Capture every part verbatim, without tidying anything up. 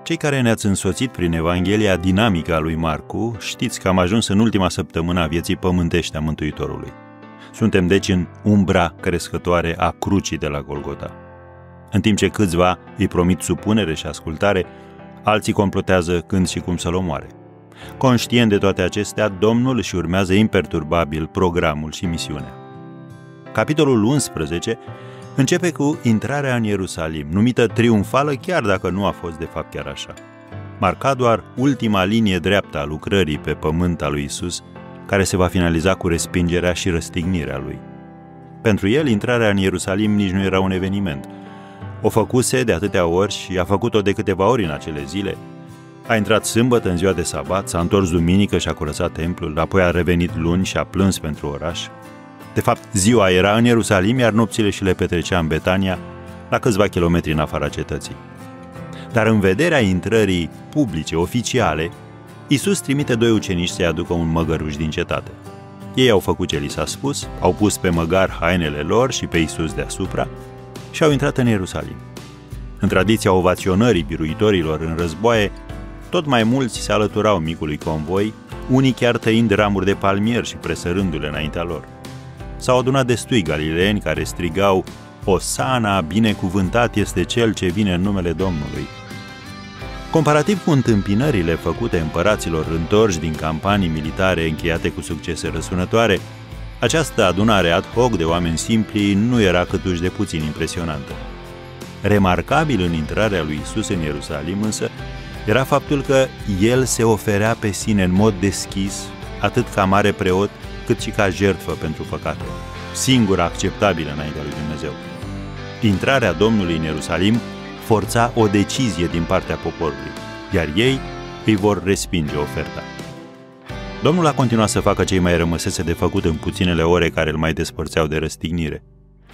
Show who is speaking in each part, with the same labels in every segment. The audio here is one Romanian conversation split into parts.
Speaker 1: Cei care ne-ați însoțit prin Evanghelia dinamică a lui Marcu, știți că am ajuns în ultima săptămână a vieții pământești a Mântuitorului. Suntem deci în umbra crescătoare a crucii de la Golgota. În timp ce câțiva îi promit supunere și ascultare, alții complotează când și cum să-l omoare. Conștient de toate acestea, Domnul își urmează imperturbabil programul și misiunea. Capitolul unsprezece începe cu intrarea în Ierusalim, numită triumfală chiar dacă nu a fost de fapt chiar așa. Marca doar ultima linie dreaptă a lucrării pe pământ a lui Isus, care se va finaliza cu respingerea și răstignirea lui. Pentru el, intrarea în Ierusalim nici nu era un eveniment. O făcuse de atâtea ori și a făcut-o de câteva ori în acele zile. A intrat sâmbătă în ziua de sabat, s-a întors duminică și a curățat templul, apoi a revenit luni și a plâns pentru oraș. De fapt, ziua era în Ierusalim, iar nopțile și le petrecea în Betania, la câțiva kilometri în afara cetății. Dar în vederea intrării publice, oficiale, Iisus trimite doi ucenici să-i aducă un măgăruș din cetate. Ei au făcut ce li s-a spus, au pus pe măgar hainele lor și pe Iisus deasupra și au intrat în Ierusalim. În tradiția ovaționării biruitorilor în războaie, tot mai mulți se alăturau micului convoi, unii chiar tăind ramuri de palmier și presărându-le înaintea lor. S-au adunat destui galileeni care strigau: Osana, binecuvântat este cel ce vine în numele Domnului. Comparativ cu întâmpinările făcute împăraților întorși din campanii militare încheiate cu succese răsunătoare, această adunare ad hoc de oameni simpli nu era câtuși de puțin impresionantă. Remarcabil în intrarea lui Isus în Ierusalim însă era faptul că el se oferea pe sine în mod deschis, atât ca mare preot, cât și ca jertfă pentru păcate, singura acceptabilă înaintea lui Dumnezeu. Intrarea Domnului în Ierusalim forța o decizie din partea poporului, iar ei îi vor respinge oferta. Domnul a continuat să facă ce îi mai rămăsese de făcut în puținele ore care îl mai despărțeau de răstignire.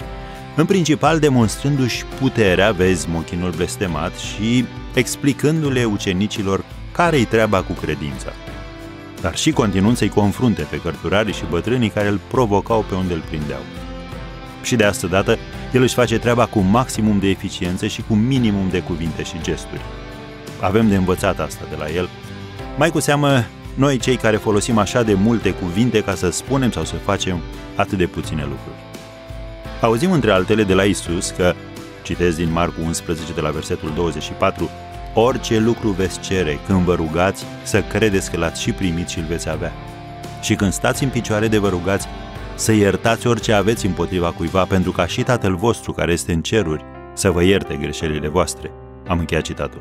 Speaker 1: În principal demonstrându-și puterea, vezi mochinul blestemat, și explicându-le ucenicilor care-i treaba cu credința, dar și continuând să-i confrunte pe cărturarii și bătrânii care îl provocau pe unde îl prindeau. Și de asta dată, el își face treaba cu maximum de eficiență și cu minimum de cuvinte și gesturi. Avem de învățat asta de la el, mai cu seamă noi cei care folosim așa de multe cuvinte ca să spunem sau să facem atât de puține lucruri. Auzim între altele de la Isus că, citez din Marcu unsprezece de la versetul douăzeci și patru, orice lucru veți cere când vă rugați, să credeți că l-ați și primit și îl veți avea. Și când stați în picioare de vă rugați, să iertați orice aveți împotriva cuiva, pentru ca și Tatăl vostru care este în ceruri să vă ierte greșelile voastre. Am încheiat citatul.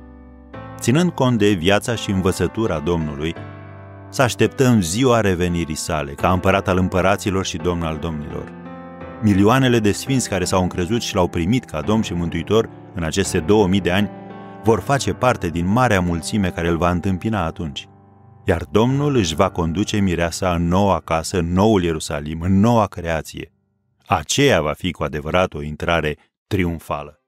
Speaker 1: Ținând cont de viața și învățătura Domnului, să așteptăm ziua revenirii sale, ca împărat al împăraților și domn al domnilor. Milioanele de sfinți care s-au încrezut și l-au primit ca Domn și Mântuitor în aceste două mii de ani vor face parte din marea mulțime care îl va întâmpina atunci. Iar Domnul își va conduce mireasa în noua casă, în noul Ierusalim, în noua creație. Aceea va fi cu adevărat o intrare triumfală.